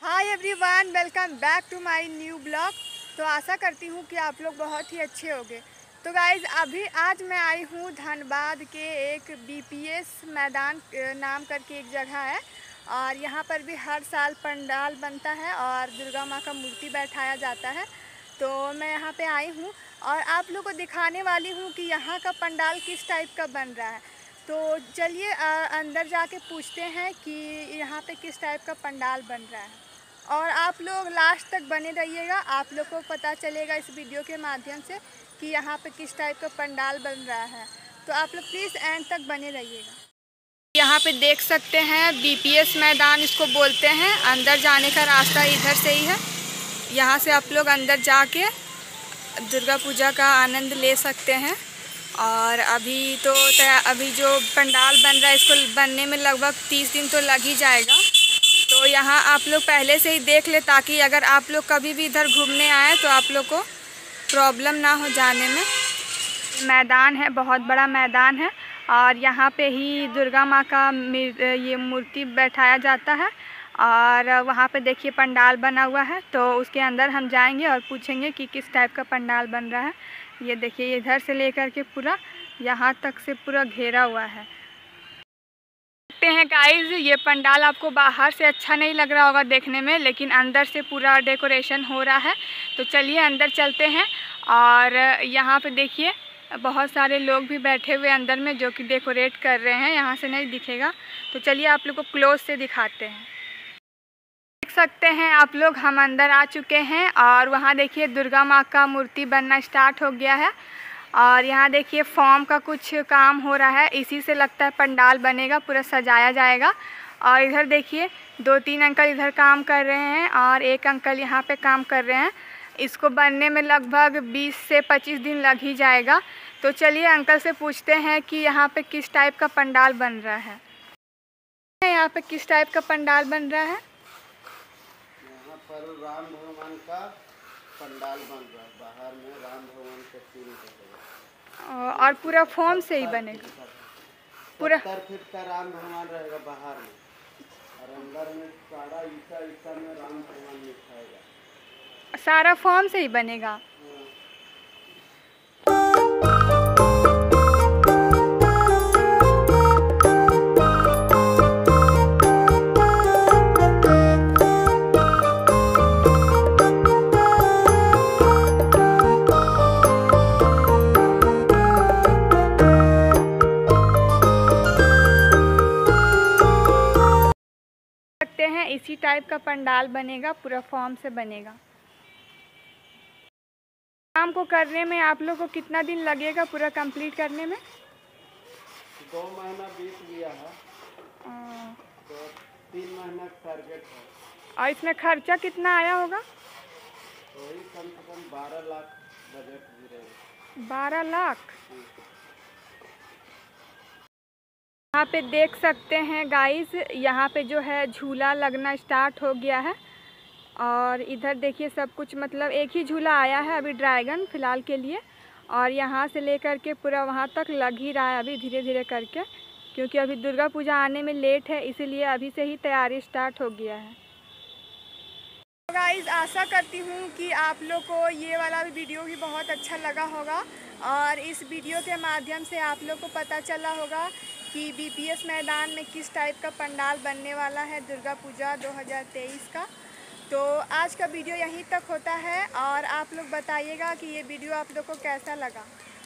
Hi everyone, welcome back to my new blog. तो आशा करती हूँ कि आप लोग बहुत ही अच्छे होंगे। तो गाइज़ आज मैं आई हूँ धनबाद के एक बीपीएस मैदान नाम करके एक जगह है, और यहाँ पर भी हर साल पंडाल बनता है और दुर्गा माँ का मूर्ति बैठाया जाता है। तो मैं यहाँ पे आई हूँ और आप लोग को दिखाने वाली हूँ कि यहाँ का पंडाल किस टाइप का बन रहा है। तो चलिए अंदर जाके पूछते हैं कि यहाँ पे किस टाइप का पंडाल बन रहा है, और आप लोग लास्ट तक बने रहिएगा। आप लोग को पता चलेगा इस वीडियो के माध्यम से कि यहाँ पे किस टाइप का पंडाल बन रहा है। तो आप लोग प्लीज़ एंड तक बने रहिएगा। यहाँ पे देख सकते हैं बीपीएस मैदान इसको बोलते हैं। अंदर जाने का रास्ता इधर से ही है। यहाँ से आप लोग अंदर जाके दुर्गा पूजा का आनंद ले सकते हैं। और अभी जो पंडाल बन रहा है इसको बनने में लगभग 30 दिन तो लग ही जाएगा। तो यहाँ आप लोग पहले से ही देख ले, ताकि अगर आप लोग कभी भी इधर घूमने आए तो आप लोग को प्रॉब्लम ना हो जाने में। मैदान है, बहुत बड़ा मैदान है, और यहाँ पे ही दुर्गा माँ का ये मूर्ति बैठाया जाता है। और वहाँ पे देखिए पंडाल बना हुआ है, तो उसके अंदर हम जाएंगे और पूछेंगे कि किस टाइप का पंडाल बन रहा है। ये देखिए इधर से लेकर के पूरा यहाँ तक से पूरा घेरा हुआ है। देखते हैं गाइज, ये पंडाल आपको बाहर से अच्छा नहीं लग रहा होगा देखने में, लेकिन अंदर से पूरा डेकोरेशन हो रहा है। तो चलिए अंदर चलते हैं। और यहाँ पे देखिए बहुत सारे लोग भी बैठे हुए अंदर में जो कि डेकोरेट कर रहे हैं। यहाँ से नहीं दिखेगा, तो चलिए आप लोग को क्लोज से दिखाते हैं। देख सकते हैं आप लोग, हम अंदर आ चुके हैं और वहाँ देखिए दुर्गा माँ का मूर्ति बनना स्टार्ट हो गया है। और यहाँ देखिए फॉर्म का कुछ काम हो रहा है, इसी से लगता है पंडाल बनेगा, पूरा सजाया जाएगा। और इधर देखिए 2-3 अंकल इधर काम कर रहे हैं और एक अंकल यहाँ पे काम कर रहे हैं। इसको बनने में लगभग 20 से 25 दिन लग ही जाएगा। तो चलिए अंकल से पूछते हैं कि यहाँ पे किस टाइप का पंडाल बन रहा है। यहाँ पे किस टाइप का पंडाल बन रहा है? यहाँ पर राम भगवान का पंडाल बन रहा है। बाहर में राम भगवान के सीन है, और पूरा फॉर्म से ही बनेगा। पूरा 70 फीट का राम भगवान रहेगा बाहर में, और अंदर में सारा ईसा में राम भगवान लिखाएगा। सारा फॉर्म से ही बनेगा। हैं इसी टाइप का पंडाल बनेगा, पूरा फॉर्म से बनेगा। काम को करने में आप लोग को कितना दिन लगेगा पूरा कंप्लीट करने में? 2 महीना बीत गया है, तो 3 महीना टारगेट है। और इसमें खर्चा कितना आया होगा? वही कम से कम 12 लाख बजट गिरेगा। 12 लाख। यहाँ पे देख सकते हैं गाइस, यहाँ पे जो है झूला लगना स्टार्ट हो गया है। और इधर देखिए सब कुछ, मतलब एक ही झूला आया है अभी, ड्रैगन फ़िलहाल के लिए। और यहाँ से लेकर के पूरा वहाँ तक लग ही रहा है अभी धीरे धीरे करके, क्योंकि अभी दुर्गा पूजा आने में लेट है, इसीलिए अभी से ही तैयारी स्टार्ट हो गया है। तो गाइस आशा करती हूँ कि आप लोग को ये वाला वीडियो भी बहुत अच्छा लगा होगा, और इस वीडियो के माध्यम से आप लोग को पता चला होगा कि बीपीएस मैदान में किस टाइप का पंडाल बनने वाला है दुर्गा पूजा 2023 का। तो आज का वीडियो यहीं तक होता है, और आप लोग बताइएगा कि ये वीडियो आप लोग को कैसा लगा।